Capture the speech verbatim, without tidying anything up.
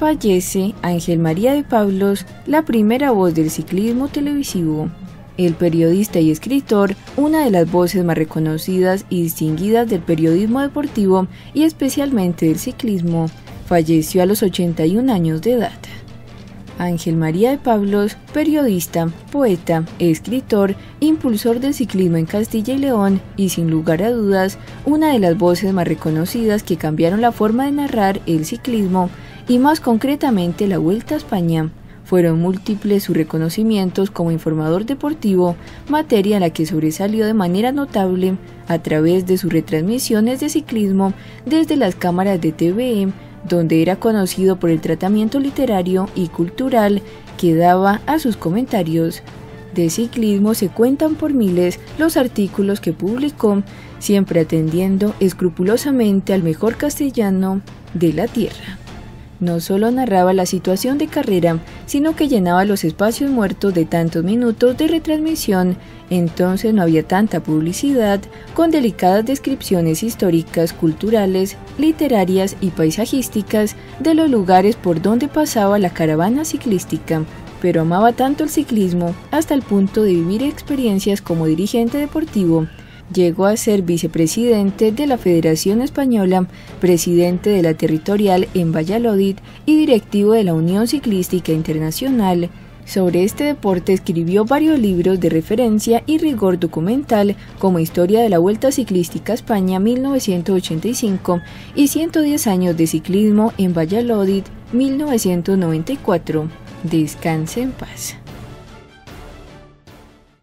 Fallece Ángel María de Pablos, la primera voz del ciclismo televisivo. El periodista y escritor, una de las voces más reconocidas y distinguidas del periodismo deportivo y especialmente del ciclismo, falleció a los ochenta y un años de edad. Ángel María de Pablos, periodista, poeta, escritor, impulsor del ciclismo en Castilla y León y sin lugar a dudas, una de las voces más reconocidas que cambiaron la forma de narrar el ciclismo y más concretamente la Vuelta a España. Fueron múltiples sus reconocimientos como informador deportivo, materia en la que sobresalió de manera notable a través de sus retransmisiones de ciclismo desde las cámaras de T V E, donde era conocido por el tratamiento literario y cultural que daba a sus comentarios. De ciclismo se cuentan por miles los artículos que publicó, siempre atendiendo escrupulosamente al mejor castellano de la tierra. No solo narraba la situación de carrera, sino que llenaba los espacios muertos de tantos minutos de retransmisión. Entonces no había tanta publicidad, con delicadas descripciones históricas, culturales, literarias y paisajísticas de los lugares por donde pasaba la caravana ciclística. Pero amaba tanto el ciclismo hasta el punto de vivir experiencias como dirigente deportivo. Llegó a ser vicepresidente de la Federación Española, presidente de la Territorial en Valladolid y directivo de la Unión Ciclística Internacional. Sobre este deporte escribió varios libros de referencia y rigor documental, como Historia de la Vuelta Ciclística a España mil novecientos ochenta y cinco y ciento diez años de ciclismo en Valladolid mil novecientos noventa y cuatro. Descanse en paz.